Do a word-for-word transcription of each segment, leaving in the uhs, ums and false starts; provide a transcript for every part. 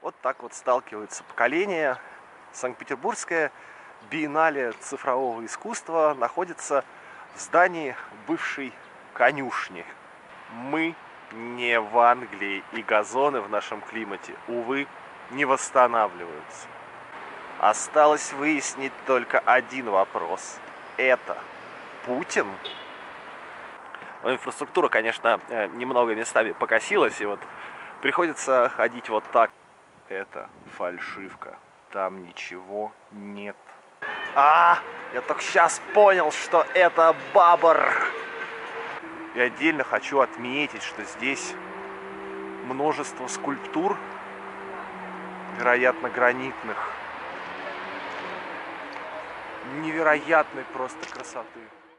Вот так вот сталкиваются поколения. Санкт-Петербургская биеннале цифрового искусства находится в здании бывшей конюшни. Мы не в Англии, и газоны в нашем климате, увы, не восстанавливаются. Осталось выяснить только один вопрос. Это Путин? Ну, инфраструктура, конечно, немного местами покосилась, и вот приходится ходить вот так. Это фальшивка. Там ничего нет. А, я только сейчас понял, что это Бабр. И отдельно хочу отметить, что здесь множество скульптур, вероятно, гранитных, невероятной просто красоты.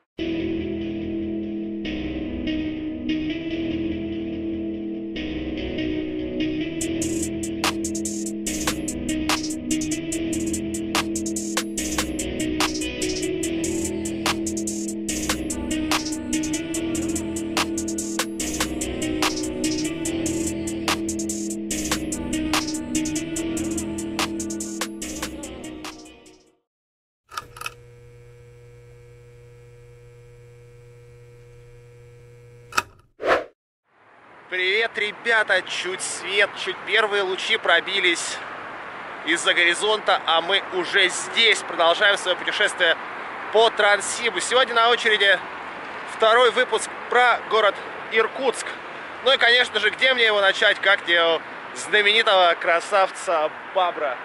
Привет, ребята! Чуть свет, чуть первые лучи пробились из-за горизонта, а мы уже здесь продолжаем свое путешествие по Транссибу. Сегодня на очереди второй выпуск про город Иркутск. Ну и, конечно же, где мне его начать, как не у знаменитого красавца Бабра.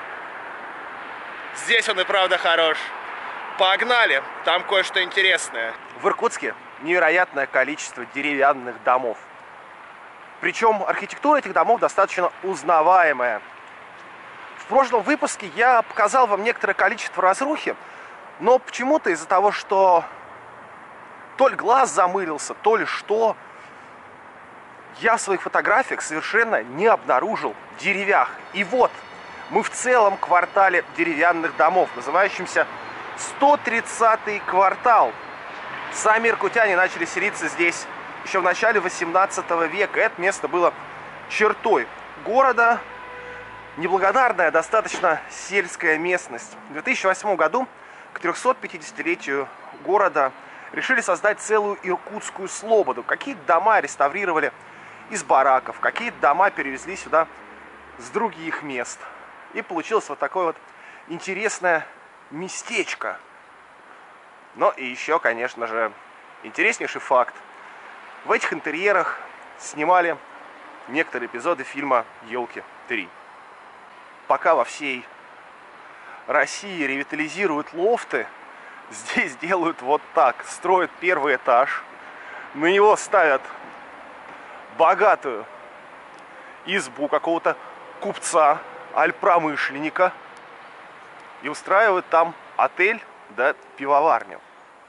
Здесь он и правда хорош. Погнали! Там кое-что интересное. В Иркутске невероятное количество деревянных домов. Причем архитектура этих домов достаточно узнаваемая. В прошлом выпуске я показал вам некоторое количество разрухи, но почему-то из-за того, что то ли глаз замылился, то ли что, я в своих фотографиях совершенно не обнаружил деревях. И вот, мы в целом квартале деревянных домов, называющемся сто тридцатый квартал. Сами иркутяне начали селиться здесь еще в начале восемнадцатого века. Это место было чертой города. Неблагодарная, достаточно сельская местность. В две тысячи восьмом году к трехсотпятидесятилетию города решили создать целую иркутскую слободу. Какие-то дома реставрировали из бараков, какие-то дома перевезли сюда с других мест. И получилось вот такое вот интересное местечко. Ну и еще, конечно же, интереснейший факт. В этих интерьерах снимали некоторые эпизоды фильма «Елки три». Пока во всей России ревитализируют лофты, здесь делают вот так. Строят первый этаж, на него ставят богатую избу какого-то купца, альпромышленника и устраивают там отель да пивоварню.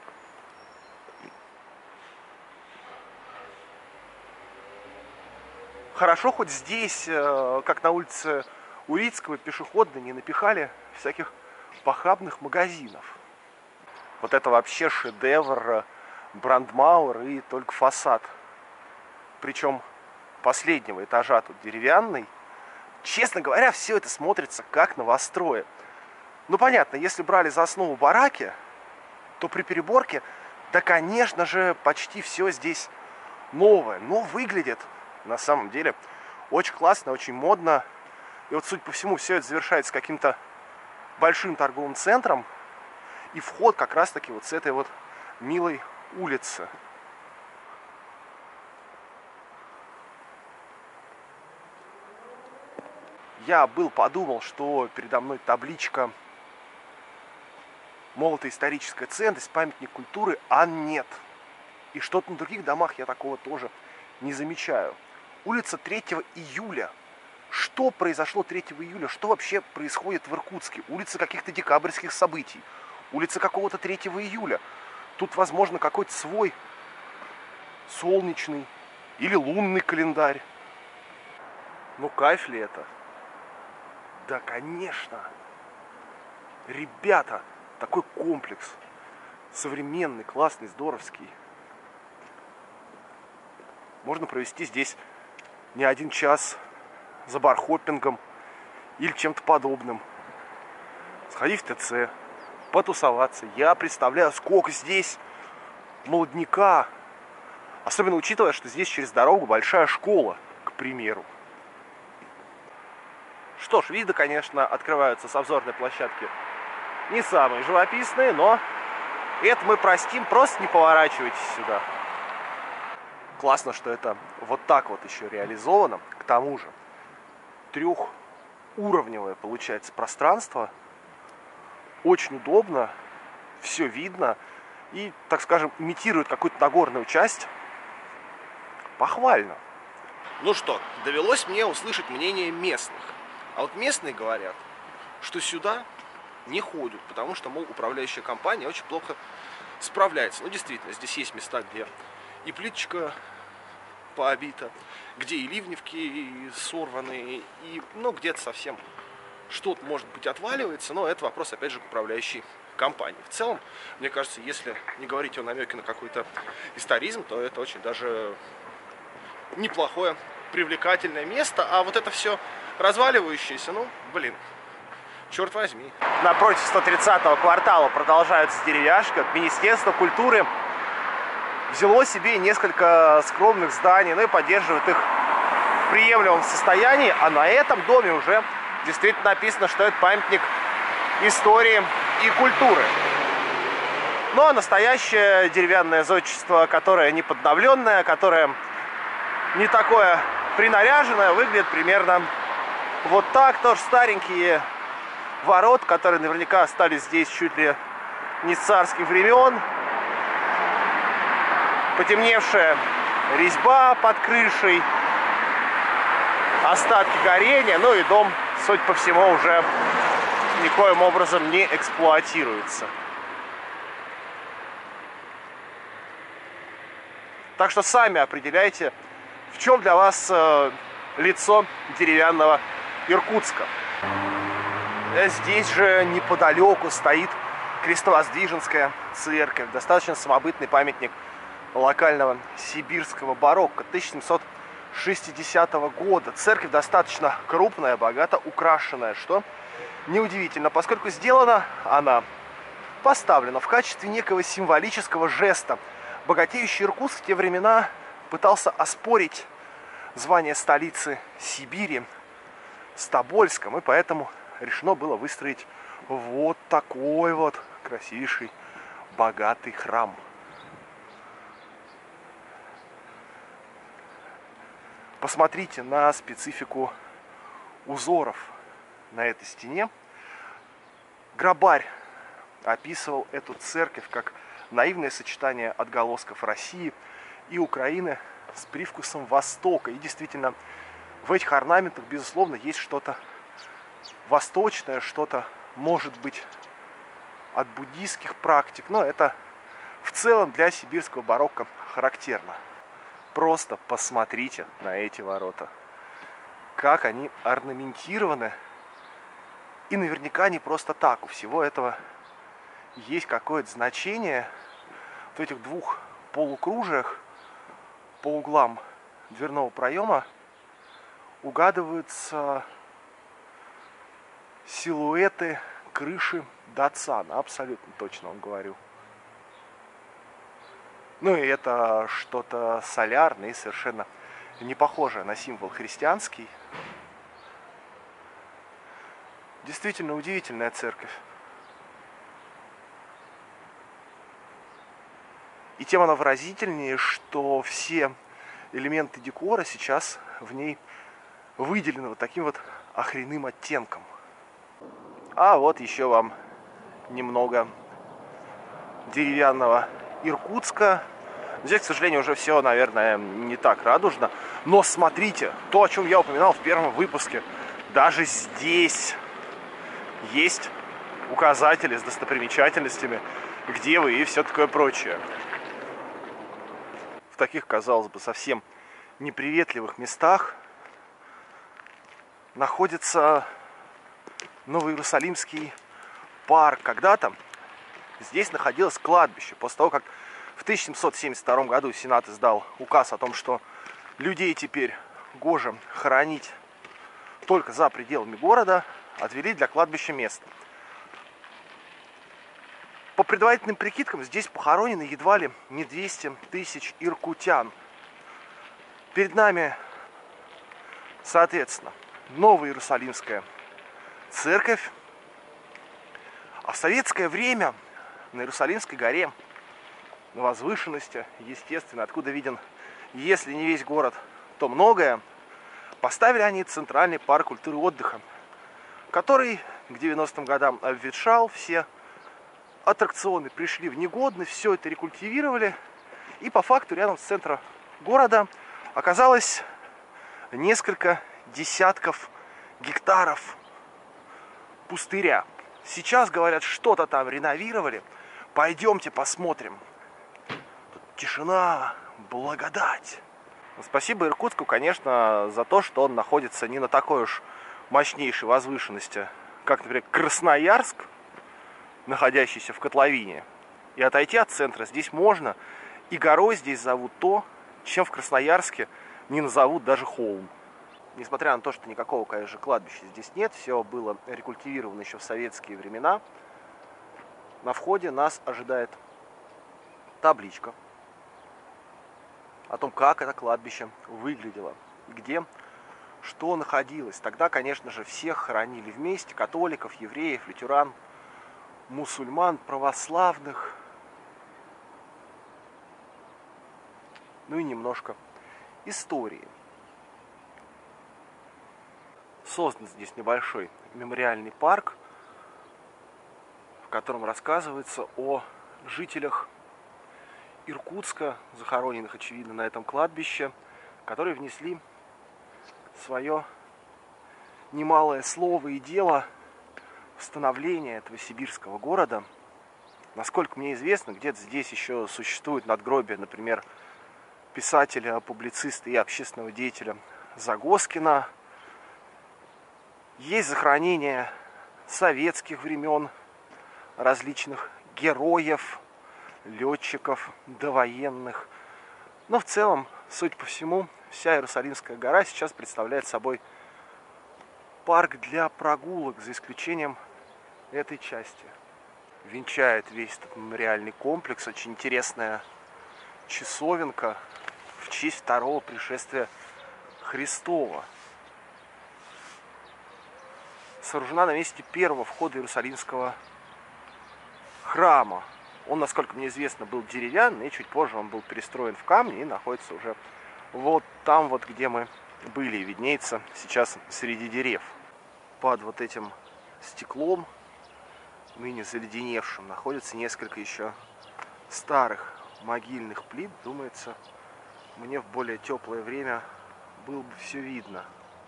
Хорошо, хоть здесь, как на улице Урицкого, пешеходно не напихали всяких похабных магазинов. Вот это вообще шедевр, Брандмауэр и только фасад. Причем последнего этажа тут деревянный. Честно говоря, все это смотрится как новострое. Ну понятно, если брали за основу бараки, то при переборке, да конечно же, почти все здесь новое. Но выглядит на самом деле очень классно, очень модно. И вот, судя по всему, все это завершается каким-то большим торговым центром. И вход как раз-таки вот с этой вот милой улицы. Я был подумал, что передо мной табличка мол, это историческая ценность, памятник культуры, а нет. И что-то на других домах я такого тоже не замечаю. Улица третьего июля. Что произошло третьего июля? Что вообще происходит в Иркутске? Улица каких-то декабрьских событий. Улица какого-то третьего июля. Тут, возможно, какой-то свой солнечный или лунный календарь. Ну, кайф ли это? Да, конечно. Ребята, такой комплекс. Современный, классный, здоровский. Можно провести здесь не один час за бархоппингом или чем-то подобным. Сходить в ТЦ, потусоваться. Я представляю, сколько здесь молодняка. Особенно учитывая, что здесь через дорогу большая школа, к примеру. Что ж, виды, конечно, открываются с обзорной площадки не самые живописные, но это мы простим, просто не поворачивайтесь сюда. Классно, что это вот так вот еще реализовано. К тому же трехуровневое получается пространство. Очень удобно, все видно и, так скажем, имитирует какую-то нагорную часть. Похвально. Ну что, довелось мне услышать мнение местных. А вот местные говорят, что сюда не ходят, потому что, мол, управляющая компания очень плохо справляется. Ну, действительно, здесь есть места, где и плиточка пообита, где и ливневки сорваны, и, ну, где-то совсем что-то, может быть, отваливается, но это вопрос, опять же, к управляющей компании. В целом, мне кажется, если не говорить о намеке на какой-то историзм, то это очень даже неплохое, привлекательное место, а вот это все разваливающееся, ну, блин, черт возьми. Напротив сто тридцатого квартала продолжается деревяшка. Министерство культуры взяло себе несколько скромных зданий, ну и поддерживает их в приемлемом состоянии, а на этом доме уже действительно написано, что это памятник истории и культуры. Ну а настоящее деревянное зодчество, которое не подновленное, которое не такое принаряженное, выглядит примерно вот так. Тоже старенькие ворот, которые наверняка остались здесь чуть ли не с царских времен. Потемневшая резьба под крышей, остатки горения, ну и дом, судя по всему, уже никоим образом не эксплуатируется. Так что сами определяйте, в чем для вас э, лицо деревянного Иркутска. Здесь же неподалеку стоит Крестовоздвиженская церковь, достаточно самобытный памятник локального сибирского барокко тысяча семьсот шестидесятого года. Церковь достаточно крупная, богато украшенная, что неудивительно, поскольку сделана она, поставлена в качестве некого символического жеста. Богатеющий Иркутск в те времена пытался оспорить звание столицы Сибири с Тобольском, и поэтому решено было выстроить вот такой вот красивейший, богатый храм. Посмотрите на специфику узоров на этой стене. Грабарь описывал эту церковь как наивное сочетание отголосков России и Украины с привкусом Востока. И действительно, в этих орнаментах, безусловно, есть что-то восточное, что-то, может быть, от буддийских практик, но это в целом для сибирского барокко характерно. Просто посмотрите на эти ворота, как они орнаментированы, и наверняка не просто так, у всего этого есть какое-то значение. В этих двух полукружиях по углам дверного проема угадываются силуэты крыши Датсана, абсолютно точно вам говорю. Ну и это что-то солярное и совершенно не похожее на символ христианский. Действительно удивительная церковь. И тем она выразительнее, что все элементы декора сейчас в ней выделены вот таким вот охренным оттенком. А вот еще вам немного деревянного Иркутска. Здесь, к сожалению, уже все, наверное, не так радужно. Но смотрите, то, о чем я упоминал в первом выпуске, даже здесь есть указатели с достопримечательностями, где вы и все такое прочее. В таких, казалось бы, совсем неприветливых местах находится Новоиерусалимский парк. Когда-то здесь находилось кладбище. После того, как в тысяча семьсот семьдесят втором году Сенат издал указ о том, что людей теперь гоже хоронить только за пределами города отвели для кладбища место. По предварительным прикидкам, здесь похоронены едва ли не двести тысяч иркутян. Перед нами, соответственно, Новая Иерусалимская церковь. А в советское время на Иерусалимской горе, на возвышенности, естественно, откуда виден, если не весь город, то многое, поставили они центральный парк культуры и отдыха, который к девяностым годам обветшал, все аттракционы пришли в негодность, все это рекультивировали, и по факту рядом с центром города оказалось несколько десятков гектаров пустыря. Сейчас, говорят, что-то там реновировали. Пойдемте посмотрим. Тут тишина, благодать. Спасибо Иркутску, конечно, за то, что он находится не на такой уж мощнейшей возвышенности, как, например, Красноярск, находящийся в котловине. И отойти от центра здесь можно. И горой здесь зовут то, чем в Красноярске не назовут даже холм. Несмотря на то, что никакого, конечно, кладбища здесь нет, все было рекультивировано еще в советские времена, на входе нас ожидает табличка о том, как это кладбище выглядело, где что находилось. Тогда, конечно же, всех хоронили вместе: католиков, евреев, лютеран, мусульман, православных, ну и немножко истории. Создан здесь небольшой мемориальный парк, в котором рассказывается о жителях Иркутска, захороненных, очевидно, на этом кладбище, которые внесли свое немалое слово и дело в становление этого сибирского города. Насколько мне известно, где-то здесь еще существует надгробие, например, писателя, публициста и общественного деятеля Загоскина. Есть захоронения советских времен, различных героев, летчиков, довоенных. Но в целом, судя по всему, вся Иерусалимская гора сейчас представляет собой парк для прогулок, за исключением этой части. Венчает весь этот мемориальный комплекс очень интересная часовенка в честь второго пришествия Христова. Сооружена на месте первого входа Иерусалимского храма. Он, насколько мне известно, был деревянный, и чуть позже он был перестроен в камни и находится уже вот там, вот где мы были, и виднеется сейчас среди дерев. Под вот этим стеклом, ныне заледеневшим, находится несколько еще старых могильных плит. Думается, мне в более теплое время было бы все видно.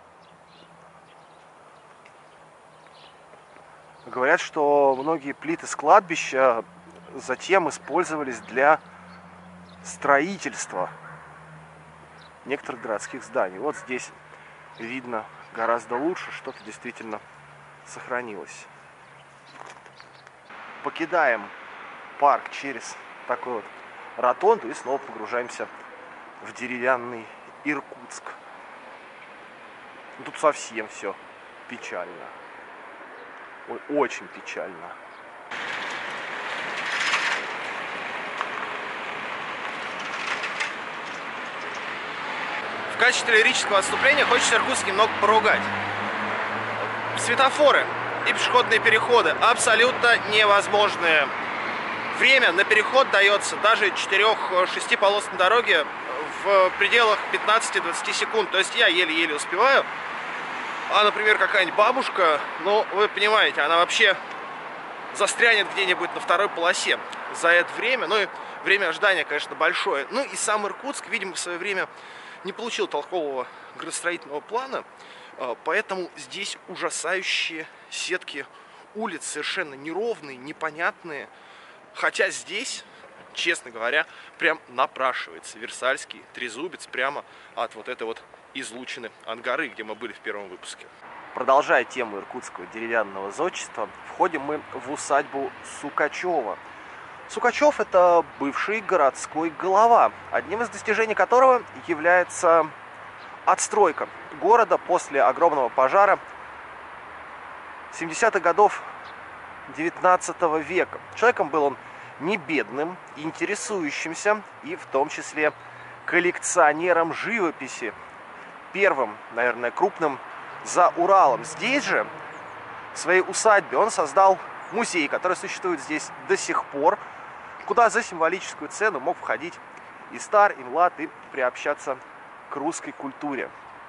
Говорят, что многие плиты с кладбища затем использовались для строительства некоторых городских зданий. Вот здесь видно гораздо лучше, что-то действительно сохранилось. Покидаем парк через такой вот ротонду и снова погружаемся в деревянный Иркутск. Тут совсем все печально. Ой, очень печально. В качестве лирического отступления хочется Иркутск немного поругать. Светофоры и пешеходные переходы абсолютно невозможные. Время на переход дается даже четырёх-шестиполосной дороге в пределах пятнадцати-двадцати секунд. То есть я еле-еле успеваю. А, например, какая-нибудь бабушка, ну, вы понимаете, она вообще застрянет где-нибудь на второй полосе за это время. Ну и время ожидания, конечно, большое. Ну и сам Иркутск, видимо, в свое время не получил толкового градостроительного плана, поэтому здесь ужасающие сетки улиц, совершенно неровные, непонятные. Хотя здесь, честно говоря, прям напрашивается Версальский трезубец прямо от вот этой вот излучины Ангары, где мы были в первом выпуске. Продолжая тему иркутского деревянного зодчества, входим мы в усадьбу Сукачева. Сукачев — это бывший городской голова, одним из достижений которого является отстройка города после огромного пожара семидесятых годов девятнадцатого века. Человеком был он не бедным, интересующимся и в том числе коллекционером живописи. Первым, наверное, крупным за Уралом. Здесь же, в своей усадьбе, он создал музей, который существует здесь до сих пор, куда за символическую цену мог входить и стар, и млад, и приобщаться к русской культуре.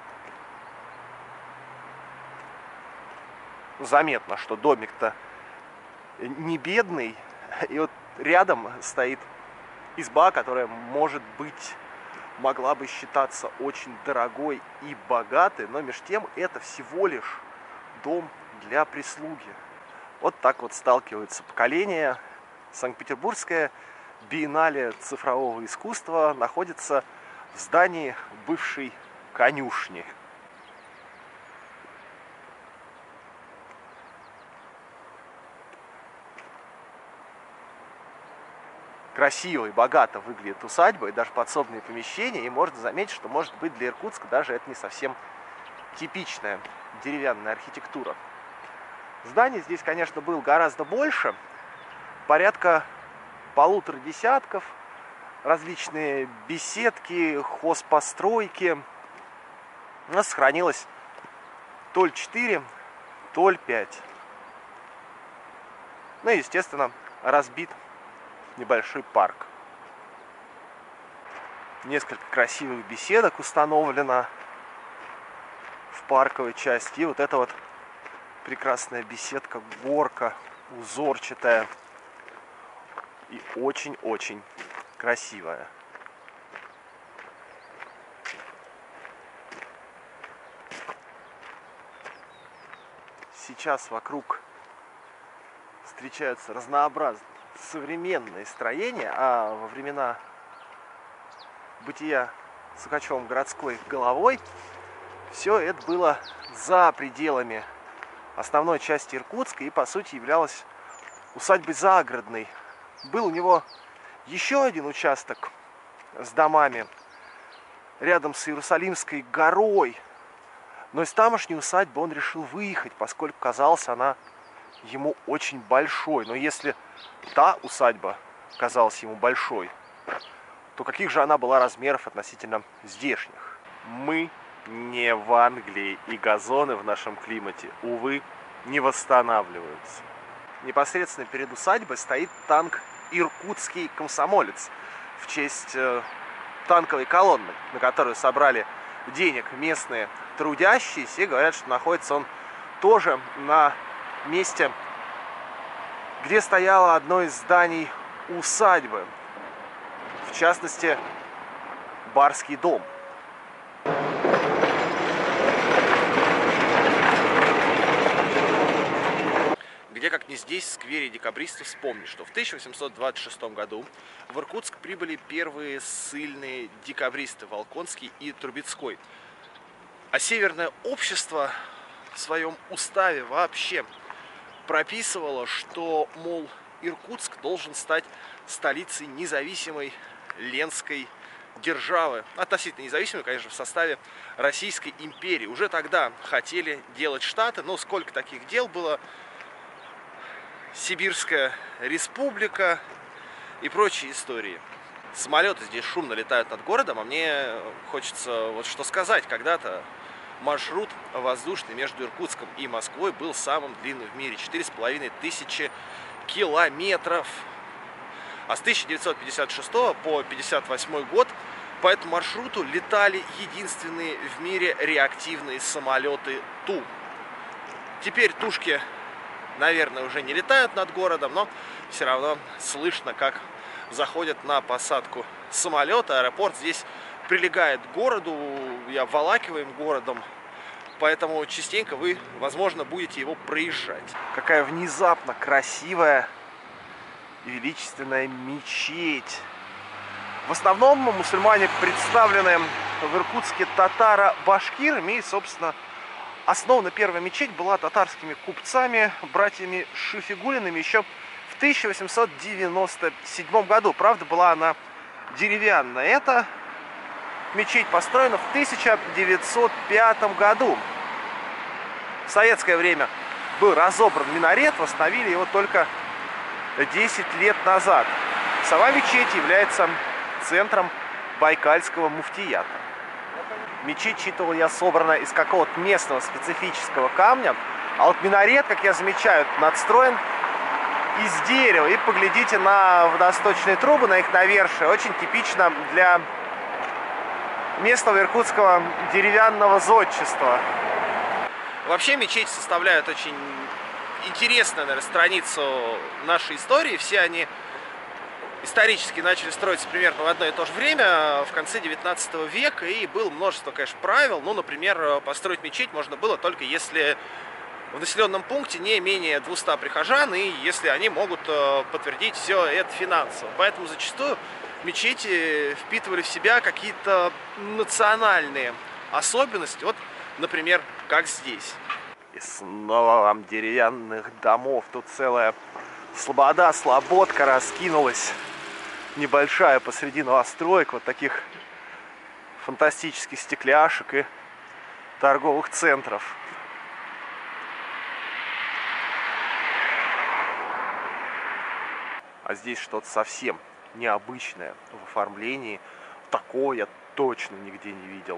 Заметно, что домик-то не бедный, и вот рядом стоит изба, которая, может быть, могла бы считаться очень дорогой и богатой, но между тем это всего лишь дом для прислуги. Вот так вот сталкиваются поколения. Санкт-Петербургская биеннале цифрового искусства находится в здании бывшей конюшни. Красиво и богато выглядит усадьба и даже подсобные помещения, и можно заметить, что, может быть, для Иркутска даже это не совсем типичная деревянная архитектура. Зданий здесь, конечно, было гораздо больше, порядка полутора десятков, различные беседки, хозпостройки. У нас сохранилось то ли четыре, то ли пять. Ну и, естественно, разбит небольшой парк. Несколько красивых беседок установлено в парковой части. И вот эта вот прекрасная беседка, горка узорчатая и очень-очень красивая. Сейчас вокруг встречаются разнообразные современные строения, а во времена бытия Сукачевым городской головой все это было за пределами основной части Иркутска и, по сути, являлось усадьбой загородной. Был у него еще один участок с домами рядом с Иерусалимской горой, но из тамошней усадьбы он решил выехать, поскольку казалась она ему очень большой. Но если та усадьба казалась ему большой, то каких же она была размеров относительно здешних? Мы не в Англии, и газоны в нашем климате, увы, не восстанавливаются. Непосредственно перед усадьбой стоит танк «Иркутский комсомолец» в честь э, танковой колонны, на которую собрали денег местные трудящиеся, и говорят, что находится он тоже на месте, где стояло одно из зданий усадьбы, в частности, Барский дом. Где, как не здесь, в сквере декабристов, вспомнить, что в тысяча восемьсот двадцать шестом году в Иркутск прибыли первые ссыльные декабристы Волконский и Трубецкой. А Северное общество в своем уставе вообще прописывало, что, мол, Иркутск должен стать столицей независимой Ленской державы. Относительно независимой, конечно, в составе Российской империи. Уже тогда хотели делать штаты, но сколько таких дел было. Сибирская республика и прочие истории. Самолеты здесь шумно летают над городом, а мне хочется вот что сказать. Когда-то маршрут воздушный между Иркутском и Москвой был самым длинным в мире. четыре с половиной тысячи километров. А с тысяча девятьсот пятьдесят шестого по пятьдесят восьмой год по этому маршруту летали единственные в мире реактивные самолеты Ту. Теперь Тушки, наверное, уже не летают над городом, но все равно слышно, как заходят на посадку самолета. Аэропорт здесь прилегает к городу, и обволакиваем городом, поэтому частенько вы, возможно, будете его проезжать. Какая внезапно красивая и величественная мечеть. В основном мусульмане представлены в Иркутске татаро-башкирами, и, собственно, основана первая мечеть была татарскими купцами, братьями Шифигулинами еще в тысяча восемьсот девяносто седьмом году. Правда, была она деревянная. Это Мечеть построена в тысяча девятьсот пятом году. В советское время был разобран минарет, восстановили его только десять лет назад. Сама мечеть является центром Байкальского муфтията. Мечеть, читал я, собрана из какого-то местного специфического камня, а вот минарет, как я замечаю, надстроен из дерева. И поглядите на водосточные трубы, на их навершие. Очень типично для местного иркутского деревянного зодчества. Вообще мечети составляют очень интересную, наверное, страницу нашей истории. Все они исторически начали строиться примерно в одно и то же время, в конце девятнадцатого века, и было множество, конечно, правил. Ну, например, построить мечеть можно было только если в населенном пункте не менее двухсот прихожан, и если они могут подтвердить все это финансово. Поэтому зачастую мечети впитывали в себя какие-то национальные особенности. Вот, например, как здесь. И снова вам деревянных домов. Тут целая слобода, слободка раскинулась. Небольшая посреди новостроек. Вот таких фантастических стекляшек и торговых центров. А здесь что-то совсем необычное в оформлении. Такого я точно нигде не видел.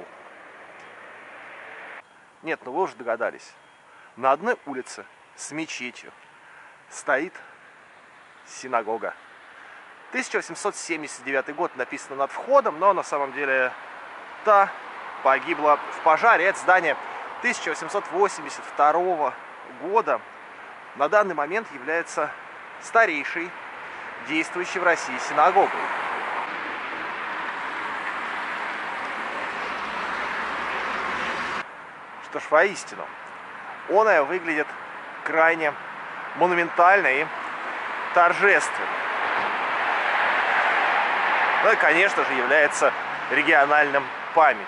Нет, ну вы уже догадались. На одной улице с мечетью стоит синагога. тысяча восемьсот семьдесят девятый год написано над входом, но на самом деле та погибла в пожаре. Это здание тысяча восемьсот восемьдесят второго года на данный момент является старейшей действующей в России синагогой. Что ж, воистину, оная выглядит крайне монументально и торжественно. Ну и, конечно же, является региональным памятником.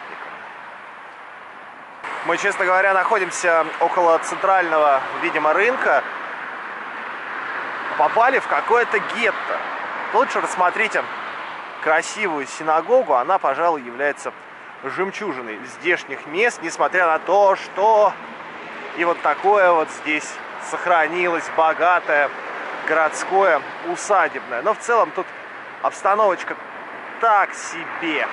Мы, честно говоря, находимся около центрального, видимо, рынка. Попали в какое-то гетто. Лучше рассмотрите красивую синагогу. Она, пожалуй, является жемчужиной здешних мест, несмотря на то, что и вот такое вот здесь сохранилось богатое городское усадебное. Но в целом тут обстановочка так себе.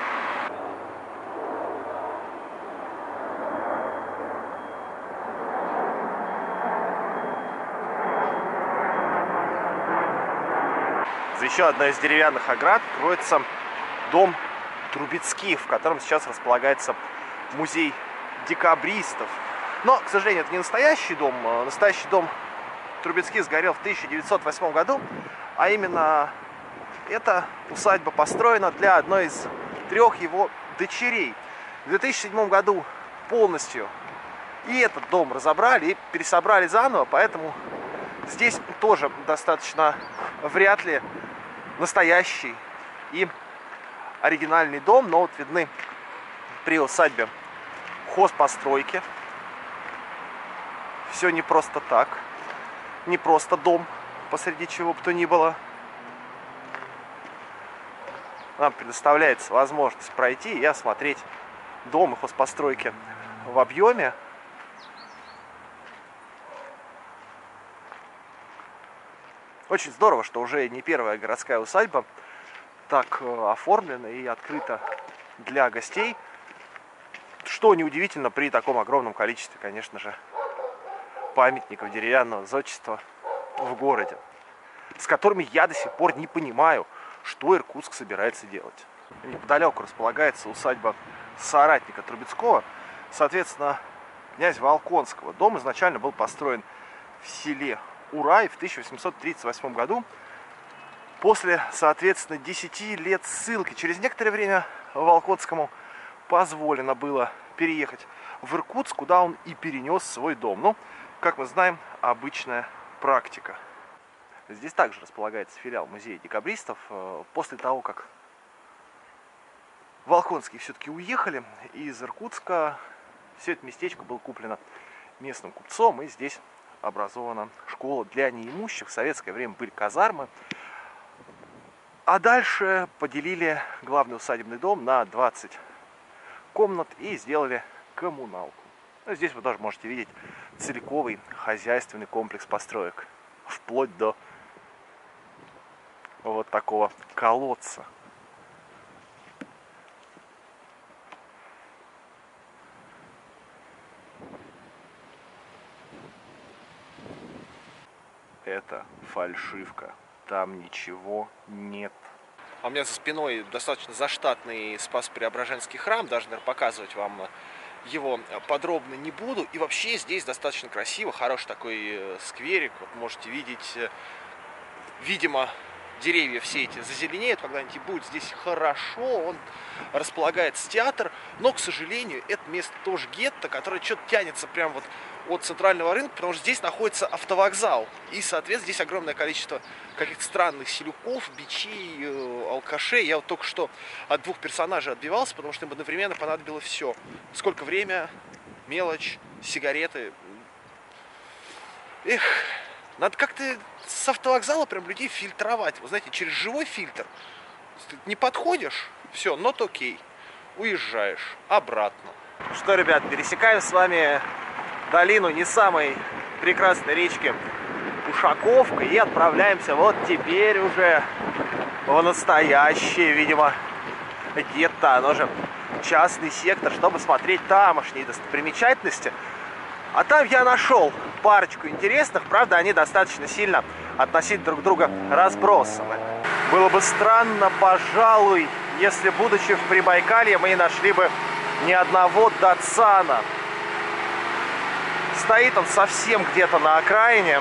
За еще одной из деревянных оград кроется дом Трубецких, в котором сейчас располагается музей декабристов. Но, к сожалению, это не настоящий дом. Настоящий дом Трубецких сгорел в тысяча девятьсот восьмом году, а именно эта усадьба построена для одной из трех его дочерей. В две тысячи седьмом году полностью и этот дом разобрали и пересобрали заново, поэтому здесь тоже достаточно вряд ли настоящий и оригинальный дом, но вот видны при усадьбе хозпостройки. Все не просто так, не просто дом, посреди чего бы то ни было. Нам предоставляется возможность пройти и осмотреть дом и хозпостройки в объеме. Очень здорово, что уже не первая городская усадьба так оформлена и открыта для гостей. Что неудивительно при таком огромном количестве, конечно же, памятников деревянного зодчества в городе, с которыми я до сих пор не понимаю, что Иркутск собирается делать. Неподалеку располагается усадьба соратника Трубецкого, соответственно, князя Волконского. Дом изначально был построен в селе Урай в тысяча восемьсот тридцать восьмом году. После, соответственно, десяти лет ссылки, через некоторое время Волконскому позволено было переехать в Иркутск, куда он и перенес свой дом. Ну, как мы знаем, обычная практика. Здесь также располагается филиал музея декабристов. После того, как Волконские все-таки уехали из Иркутска, все это местечко было куплено местным купцом, и здесь образована школа для неимущих. В советское время были казармы. А дальше поделили главный усадебный дом на двадцать комнат и сделали коммуналку. Ну, здесь вы тоже можете видеть целиковый хозяйственный комплекс построек, вплоть до вот такого колодца. Это фальшивка, там ничего нет. А у меня за спиной достаточно заштатный Спас-Преображенский храм, даже, наверное, показывать вам его подробно не буду. И вообще здесь достаточно красиво, хороший такой скверик, вот можете видеть, видимо, деревья все эти зазеленеют когда-нибудь, и будет здесь хорошо, он располагается театр, но, к сожалению, это место тоже гетто, которое что-то тянется прям вот от центрального рынка, потому что здесь находится автовокзал, и, соответственно, здесь огромное количество каких-то странных селюков, бичей, э, алкашей. Я вот только что от двух персонажей отбивался, потому что им одновременно понадобилось все. Сколько время, мелочь, сигареты. Эх, надо как-то с автовокзала прям людей фильтровать. Вы знаете, через живой фильтр. Ты не подходишь, все, not окей. Уезжаешь обратно. Что, ребят, пересекаем с вами долину не самой прекрасной речки Ушаковка и отправляемся вот теперь уже в настоящее, видимо, гетто. Оно же частный сектор, чтобы смотреть тамошние достопримечательности. А там я нашел парочку интересных, правда, они достаточно сильно относительно друг друга разбросаны. Было бы странно, пожалуй, если, будучи в Прибайкалье, мы не нашли бы ни одного Датсана. Стоит он совсем где-то на окраине.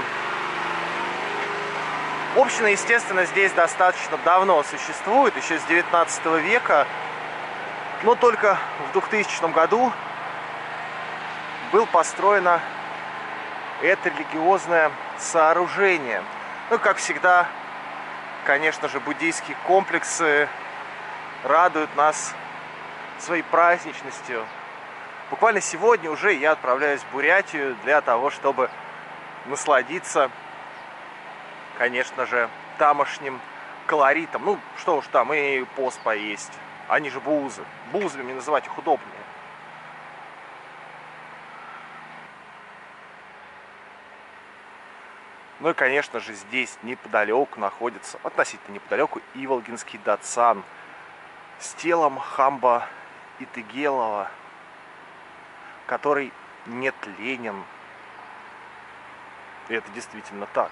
Община, естественно, здесь достаточно давно существует, еще с девятнадцатого века, но только в двухтысячном году было построено это религиозное сооружение. Ну, как всегда, конечно же, буддийские комплексы радуют нас своей праздничностью. Буквально сегодня уже я отправляюсь в Бурятию для того, чтобы насладиться, конечно же, тамошним колоритом. Ну, что уж там, и пост поесть. Они же бузы. Бузами называть их удобнее. Ну и, конечно же, здесь неподалеку находится, относительно неподалеку, Иволгинский Датсан с телом Хамба Итыгелова, который нетленен. И это действительно так.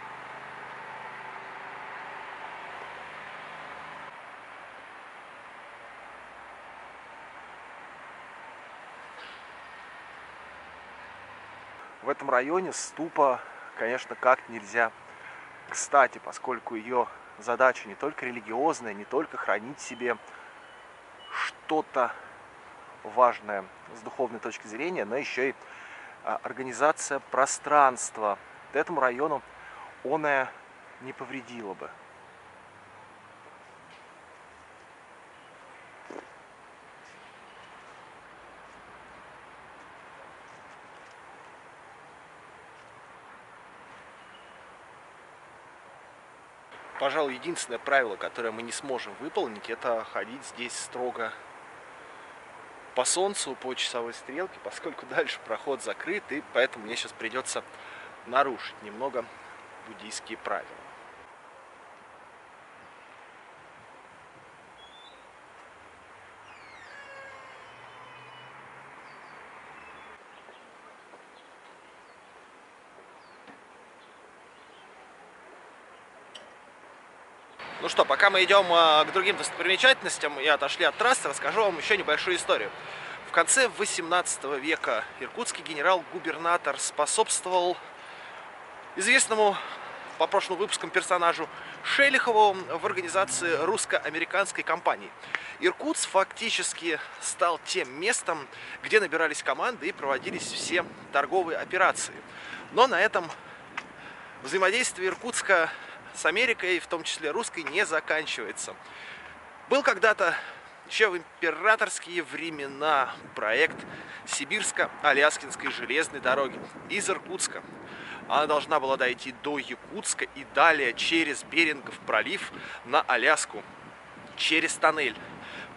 В этом районе ступа, конечно, как нельзя кстати, поскольку ее задача не только религиозная, не только хранить себе что-то важное с духовной точки зрения, но еще и организация пространства. Этому району оное не повредило бы. Пожалуй, единственное правило, которое мы не сможем выполнить, это ходить здесь строго по солнцу, по часовой стрелке, поскольку дальше проход закрыт, и поэтому мне сейчас придется нарушить немного буддийские правила. Ну что, пока мы идем к другим достопримечательностям и отошли от трассы, расскажу вам еще небольшую историю. В конце восемнадцатого века иркутский генерал-губернатор способствовал известному по прошлым выпускам персонажу Шелихову в организации русско-американской компании. Иркутск фактически стал тем местом, где набирались команды и проводились все торговые операции. Но на этом взаимодействие Иркутска с Америкой, в том числе русской, не заканчивается. Был когда-то еще в императорские времена проект Сибирско-Аляскинской железной дороги из Иркутска. Она должна была дойти до Якутска и далее через Берингов пролив на Аляску, через тоннель.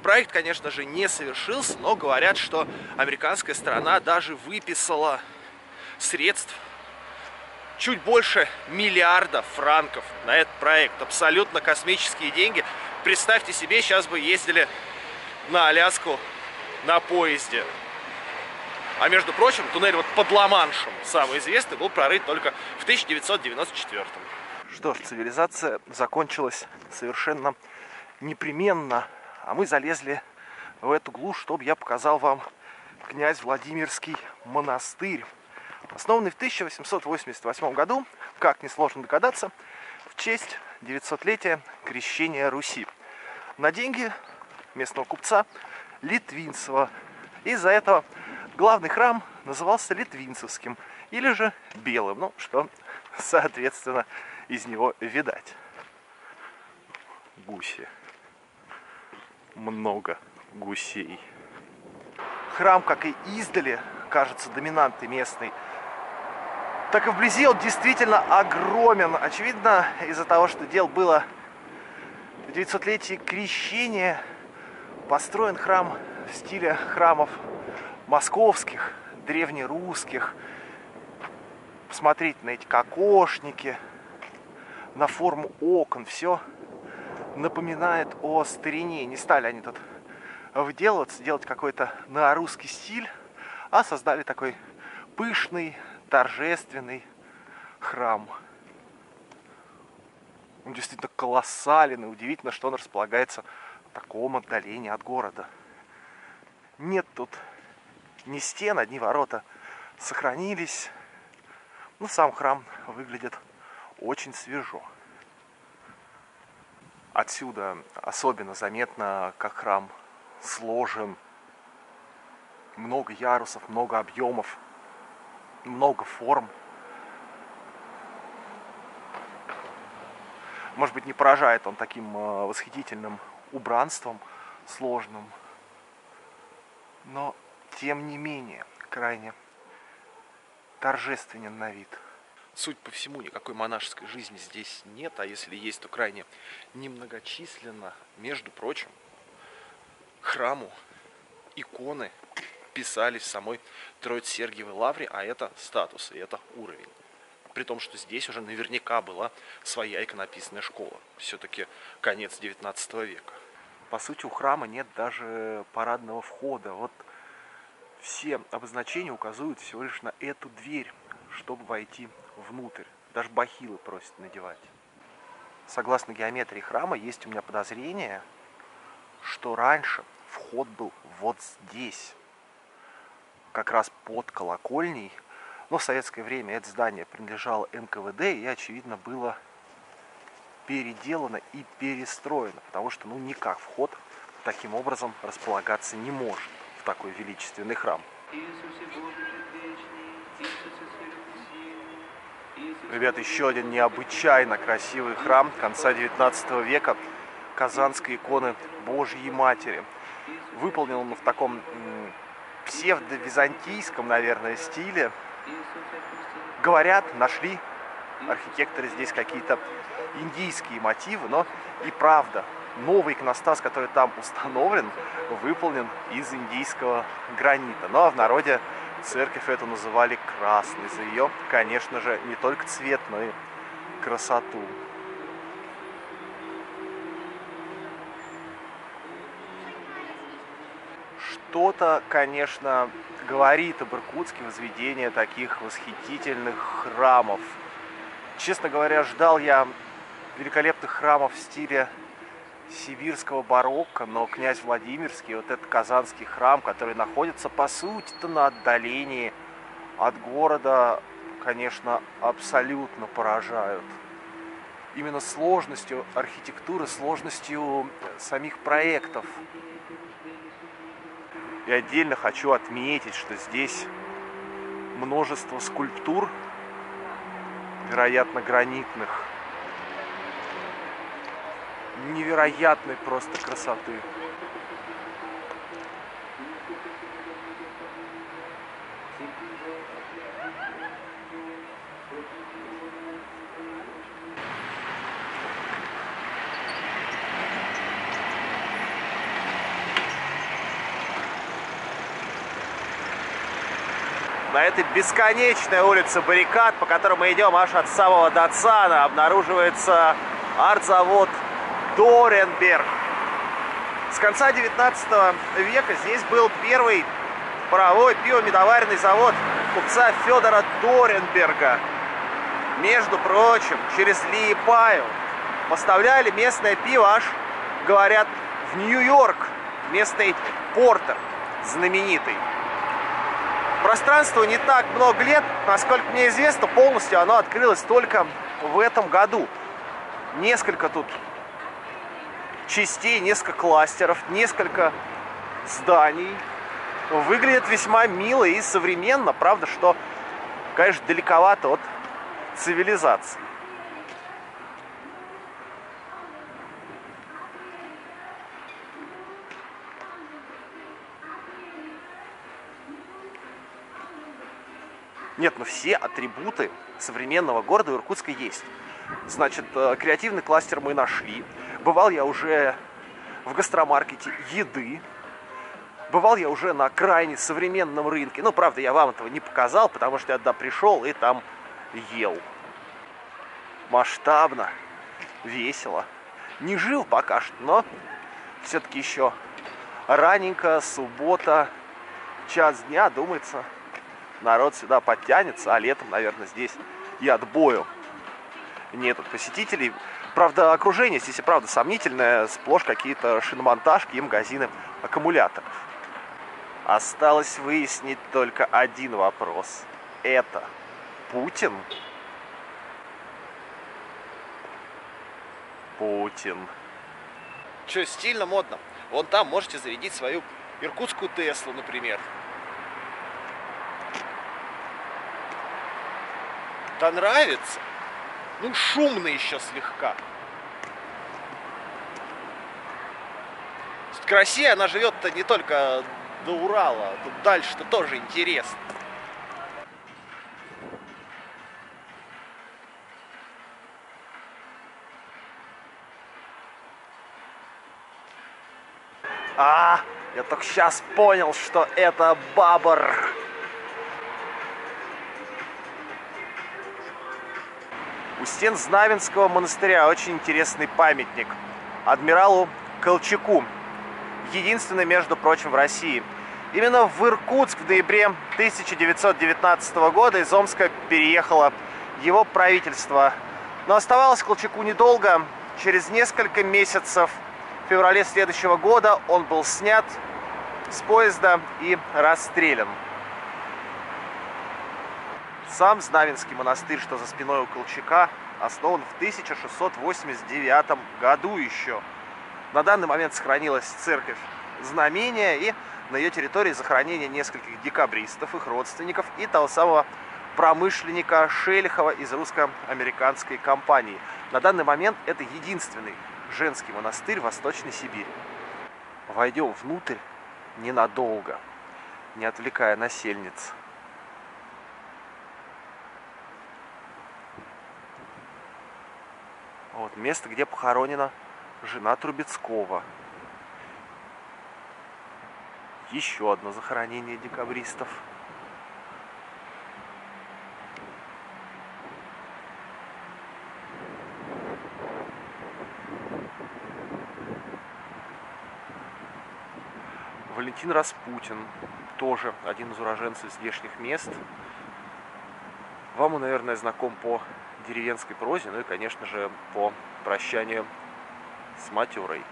Проект, конечно же, не совершился, но говорят, что американская сторона даже выписала средств чуть больше миллиарда франков на этот проект. Абсолютно космические деньги. Представьте себе, сейчас бы ездили на Аляску на поезде. А между прочим, туннель вот под Ла-Маншем, самый известный, был прорыт только в тысяча девятьсот девяносто четвёртом. Что ж, цивилизация закончилась совершенно непременно. А мы залезли в эту глушь, чтобы я показал вам князь Владимирский монастырь. Основанный в тысяча восемьсот восемьдесят восьмом году, как несложно догадаться, в честь девятисотлетия крещения Руси. На деньги местного купца Литвинцева. Из-за этого главный храм назывался Литвинцевским или же Белым, ну, что, соответственно, из него видать. Гуси. Много гусей. Храм, как и издали, кажется доминантой местной, так и вблизи он действительно огромен. Очевидно, из-за того, что дело было в девятисотлетии крещения, построен храм в стиле храмов московских, древнерусских. Посмотрите на эти кокошники, на форму окон, все напоминает о старине. Не стали они тут вделываться, делать какой-то неорусский стиль, а создали такой пышный, торжественный храм. Он действительно колоссален, и удивительно, что он располагается в таком отдалении от города. Нет тут ни стен, одни ворота сохранились. Но сам храм выглядит очень свежо. Отсюда особенно заметно, как храм сложен. Много ярусов, много объемов, много форм. Может быть, не поражает он таким восхитительным убранством, сложным, но тем не менее крайне торжественен на вид. Судя по всему, никакой монашеской жизни здесь нет, а если есть, то крайне немногочисленно. Между прочим, храму иконы писались в самой Троице-Сергиевой лавре, а это статус, и это уровень. При том, что здесь уже наверняка была своя иконописная школа. Все-таки конец девятнадцатого века. По сути, у храма нет даже парадного входа. Вот все обозначения указывают всего лишь на эту дверь, чтобы войти внутрь. Даже бахилы просят надевать. Согласно геометрии храма, есть у меня подозрение, что раньше вход был вот здесь, как раз под колокольней. Но в советское время это здание принадлежало эн ка вэ дэ и, очевидно, было переделано и перестроено, потому что ну никак вход таким образом располагаться не может в такой величественный храм. Ребята, еще один необычайно красивый храм конца девятнадцатого века Казанской иконы Божьей Матери. Выполнен он в таком псевдо-византийском, наверное, стиле. Говорят, нашли архитекторы здесь какие-то индийские мотивы, но и правда, новый иконостас, который там установлен, выполнен из индийского гранита. Ну а в народе церковь эту называли красной за ее, конечно же, не только цвет, но и красоту. Что-то, конечно, говорит об Иркутске возведение таких восхитительных храмов. Честно говоря, ждал я великолепных храмов в стиле сибирского барокко, но князь Владимирский, вот этот казанский храм, который находится, по сути-то, на отдалении от города, конечно, абсолютно поражают. Именно сложностью архитектуры, сложностью самих проектов. И отдельно хочу отметить, что здесь множество скульптур, вероятно, гранитных, невероятной просто красоты. На этой бесконечной улице баррикад, по которой мы идем аж от самого Датсана, обнаруживается артзавод Доренберг. С конца девятнадцатого века здесь был первый паровой пиво-медоваренный завод купца Федора Доренберга. Между прочим, через Лиепаю поставляли местное пиво аж, говорят, в Нью-Йорк, местный портер знаменитый. Пространству не так много лет, насколько мне известно, полностью оно открылось только в этом году. Несколько тут частей, несколько кластеров, несколько зданий. Выглядит весьма мило и современно, правда, что, конечно, далековато от цивилизации. Нет, ну все атрибуты современного города Иркутска есть. Значит, креативный кластер мы нашли. Бывал я уже в гастромаркете еды. Бывал я уже на крайне современном рынке. Ну, правда, я вам этого не показал, потому что я туда пришел и там ел. Масштабно, весело. Не жил пока что, но все-таки еще раненько, суббота, час дня, думается, народ сюда подтянется, а летом, наверное, здесь и отбою нету посетителей. Правда, окружение здесь и правда сомнительное, сплошь какие-то шиномонтажки и магазины аккумуляторов. Осталось выяснить только один вопрос. Это Путин? Путин. Че, стильно, модно? Вон там можете зарядить свою иркутскую Теслу, например. Да нравится? Ну, шумно еще слегка. К России она живет-то не только до Урала, тут дальше-то тоже интересно. А, я только сейчас понял, что это Бабр. У стен Знавинского монастыря очень интересный памятник адмиралу Колчаку. Единственный, между прочим, в России. Именно в Иркутск в ноябре тысяча девятьсот девятнадцатого года из Омска переехало его правительство. Но оставалось Колчаку недолго. Через несколько месяцев, в феврале следующего года, он был снят с поезда и расстрелян. Сам Знавинский монастырь, что за спиной у Колчака, основан в тысяча шестьсот восемьдесят девятом году еще. На данный момент сохранилась церковь Знамения, и на ее территории захоронение нескольких декабристов, их родственников и того самого промышленника Шелихова из русско-американской компании. На данный момент это единственный женский монастырь в Восточной Сибири. Войдем внутрь ненадолго, не отвлекая насельниц. Вот место, где похоронена жена Трубецкого. Еще одно захоронение декабристов. Валентин Распутин, тоже один из уроженцев здешних мест. Вам он, наверное, знаком по деревенской прозе, ну и, конечно же, по прощанию с матерой.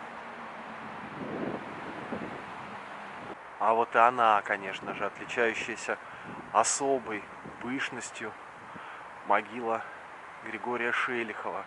А вот и она, конечно же, отличающаяся особой пышностью, могила Григория Шелихова.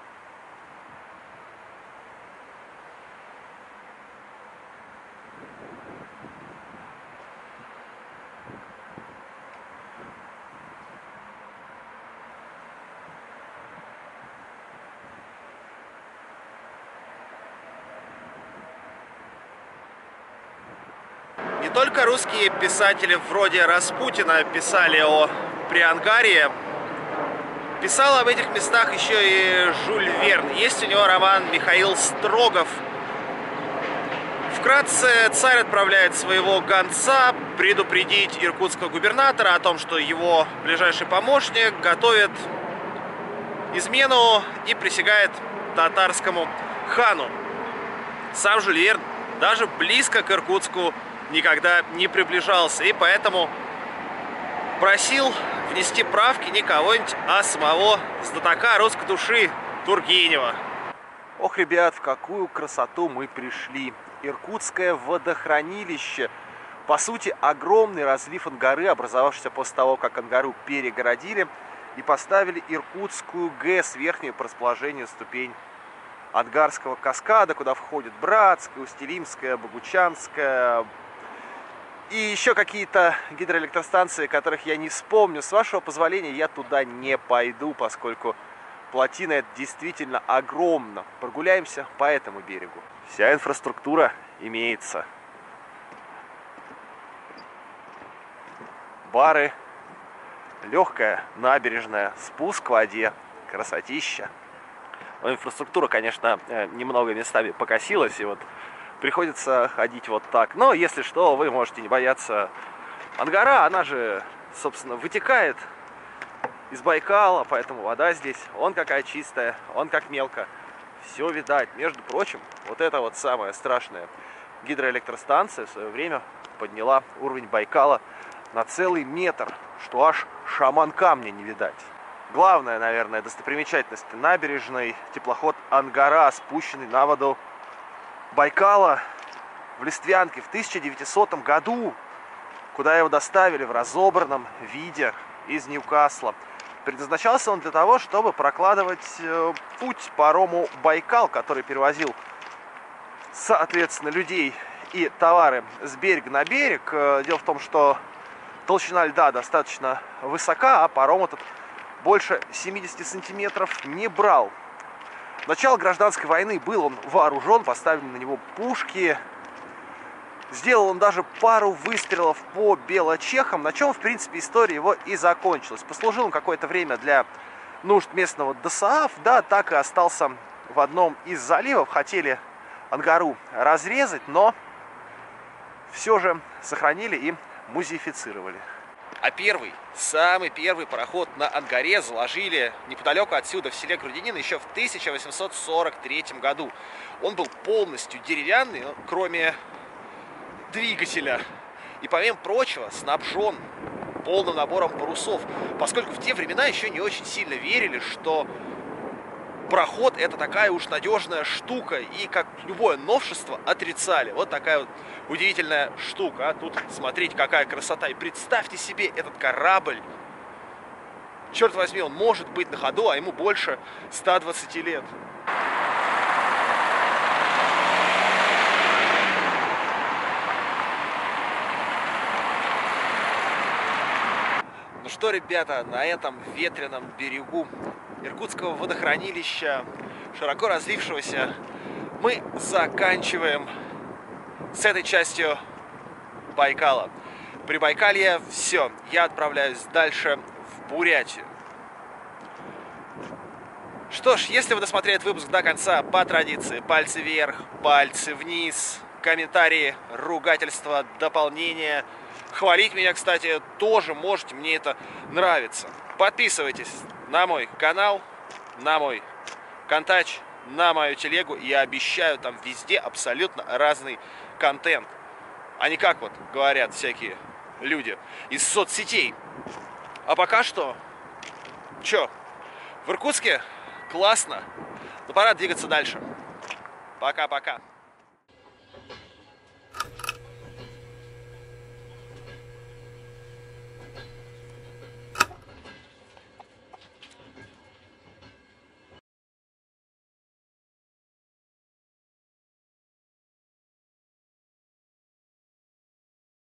Не только русские писатели вроде Распутина писали о Приангарии. Писал об этих местах еще и Жюль Верн. Есть у него роман «Михаил Строгов», в Вкратце, царь отправляет своего гонца предупредить иркутского губернатора о том, что его ближайший помощник готовит измену и присягает татарскому хану. Сам Жюль Верн даже близко к Иркутску никогда не приближался, и поэтому просил внести правки не кого-нибудь, а самого знатока русской души Тургенева. Ох, ребят, в какую красоту мы пришли. Иркутское водохранилище. По сути, огромный разлив Ангары, образовавшийся после того, как Ангару перегородили и поставили Иркутскую ГЭС, верхнюю по расположению ступень Ангарского каскада, куда входит Братская, Устилимская, Богучанская и еще какие-то гидроэлектростанции, которых я не вспомню. С вашего позволения я туда не пойду, поскольку плотина это действительно огромна. Прогуляемся по этому берегу. Вся инфраструктура имеется. Бары, легкая набережная, спуск к воде, красотища. Но инфраструктура, конечно, немного местами покосилась, и вот приходится ходить вот так. Но, если что, вы можете не бояться. Ангара, она же, собственно, вытекает из Байкала, поэтому вода здесь, он какая чистая, он как мелко. Все видать. Между прочим, вот эта вот самая страшная гидроэлектростанция в свое время подняла уровень Байкала на целый метр, что аж шаман камня не видать. Главная, наверное, достопримечательность набережной — теплоход Ангара, спущенный на воду Байкала в Листвянке в тысяча девятисотом году, куда его доставили в разобранном виде из Ньюкасла. Предназначался он для того, чтобы прокладывать э, путь парому Байкал, который перевозил, соответственно, людей и товары с берега на берег. Дело в том, что толщина льда достаточно высока, а паром этот больше семидесяти сантиметров не брал. В начало гражданской войны был он вооружен, поставлены на него пушки. Сделал он даже пару выстрелов по белочехам, на чем, в принципе, история его и закончилась. Послужил он какое-то время для нужд местного ДОСААФ, да, так и остался в одном из заливов. Хотели Ангару разрезать, но все же сохранили и музеифицировали. А первый, самый первый пароход на Ангаре заложили неподалеку отсюда, в селе Грудинина, еще в тысяча восемьсот сорок третьем году. Он был полностью деревянный, кроме двигателя, и, помимо прочего, снабжен полным набором парусов, поскольку в те времена еще не очень сильно верили, что пароход — это такая уж надежная штука, и как любое новшество отрицали. Вот такая вот удивительная штука. А тут смотрите, какая красота. И представьте себе этот корабль. Черт возьми, он может быть на ходу, а ему больше ста двадцати лет. Ну что, ребята, на этом ветреном берегу Иркутского водохранилища, широко разлившегося, мы заканчиваем с этой частью Байкала. Прибайкалье все, я отправляюсь дальше в Бурятию. Что ж, если вы досмотрели этот выпуск до конца, по традиции, пальцы вверх, пальцы вниз, комментарии, ругательства, дополнения. Хвалить меня, кстати, тоже можете, мне это нравится. Подписывайтесь на мой канал, на мой контач, на мою телегу. Я обещаю, там везде абсолютно разный контент. А не как вот говорят всякие люди из соцсетей. А пока что, чё, в Иркутске классно, но пора двигаться дальше. Пока-пока.